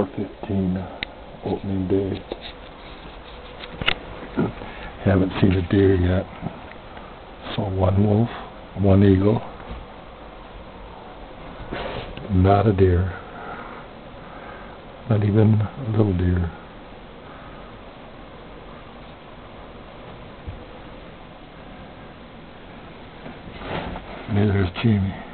2015 opening day. Haven't seen a deer yet. Saw one wolf, one eagle. Not a deer. Not even a little deer. Neither is Jamie.